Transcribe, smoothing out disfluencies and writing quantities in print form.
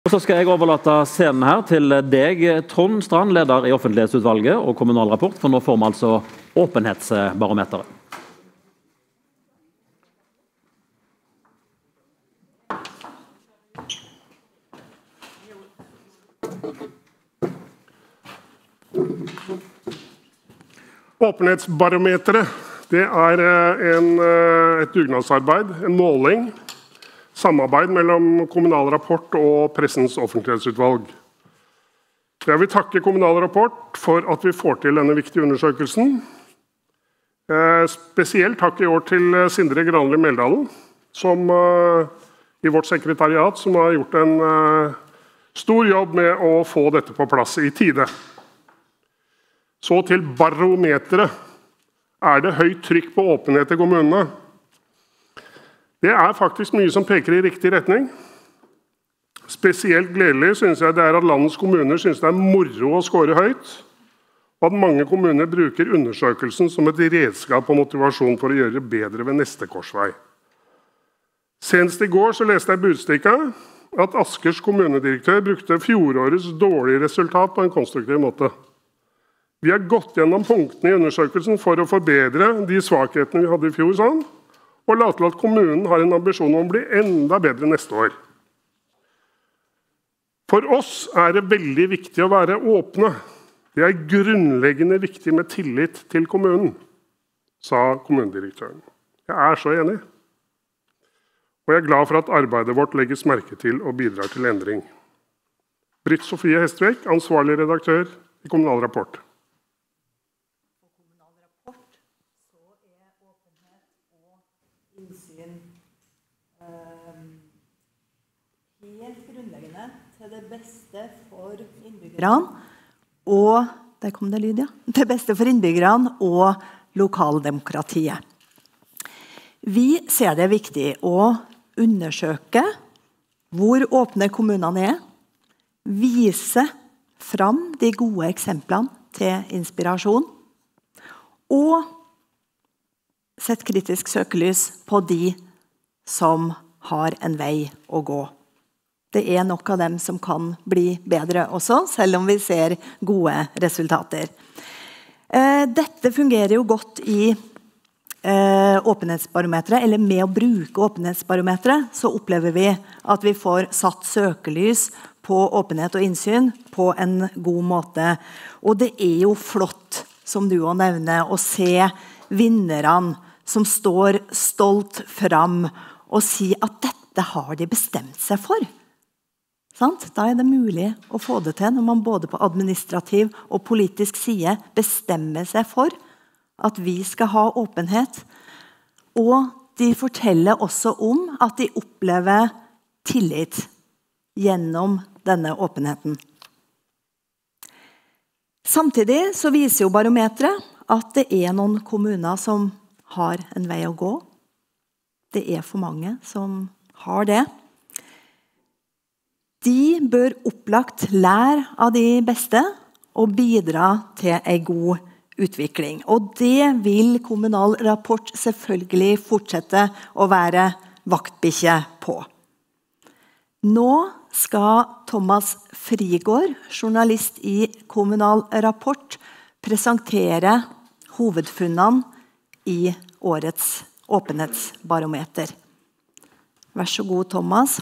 Og så skal jeg overlate scenen her til deg, Trond Strand, leder i Offentlighetsutvalget og Kommunal Rapport, for nå får vi altså åpenhetsbarometeret. Åpenhetsbarometeret, det er et dugnadsarbeid, en måling, samarbeid mellom Kommunal Rapport og Pressens Offentlighetsutvalg. Jeg vil takke Kommunal Rapport for at vi får til denne viktige undersøkelsen. Spesielt takk i år til Sindre Granli Meldalen, som i vårt sekretariat, som har gjort en stor jobb med å få dette på plass i tide. Så til barometeret. Er det høyt trykk på åpenhet i kommunene? Det er faktisk mye som peker i riktig retning. Spesielt gledelig synes jeg det er at landets kommuner synes det er moro å score høyt, og at mange kommuner bruker undersøkelsen som et redskap og motivasjon for å gjøre det bedre ved neste korsvei. Senest i går så leste jeg budstikket at Askers kommunedirektør brukte fjorårets dårlige resultat på en konstruktiv måte. Vi har gått gjennom punktene i undersøkelsen for å forbedre de svakhetene vi hadde i fjor, sånn, og la til at kommunen har en ambisjon om å bli enda bedre neste år. For oss er det veldig viktig å være åpne. Det er grunnleggende viktig med tillit til kommunen, sa kommunedirektøren. Jeg er så enig. Og jeg er glad for at arbeidet vårt legges merke til og bidrar til endring. Britt Sofie Hestvek, ansvarlig redaktør i Kommunal Rapport. Helt grunnleggende til det beste for innbyggerne og der kom det lyd, ja. Det beste for innbyggerne og lokaldemokratiet. Vi ser det viktig å undersøke hvor åpne kommunene er, vise fram de gode eksemplene til inspirasjon og sette kritisk søkelys på de som har en vei å gå. Det er nok av dem som kan bli bedre også, selv om vi ser gode resultater. Dette fungerer jo godt i åpenhetsbarometeret, eller med å bruke åpenhetsbarometeret, så opplever vi at vi får satt søkelys på åpenhet og innsyn på en god måte. Og det er jo flott, som du også nevner, å se vinnerne som står stolt fram og si at dette har de bestemt seg for. Da er det mulig å få det til når man både på administrativ og politisk side bestemmer seg for at vi skal ha åpenhet. Og de forteller også om at de opplever tillit gjennom denne åpenheten. Samtidig så viser jo barometeret at det er noen kommuner som har en vei å gå. Det er for mange som har det. De bør opplagt lære av de beste og bidra til en god utvikling. Og det vil Kommunal Rapport selvfølgelig fortsette å være vaktbikkje på. Nå skal Thomas Frigård, journalist i Kommunal Rapport, presentere hovedfunnene i årets åpenhetsbarometer. Vær så god, Thomas.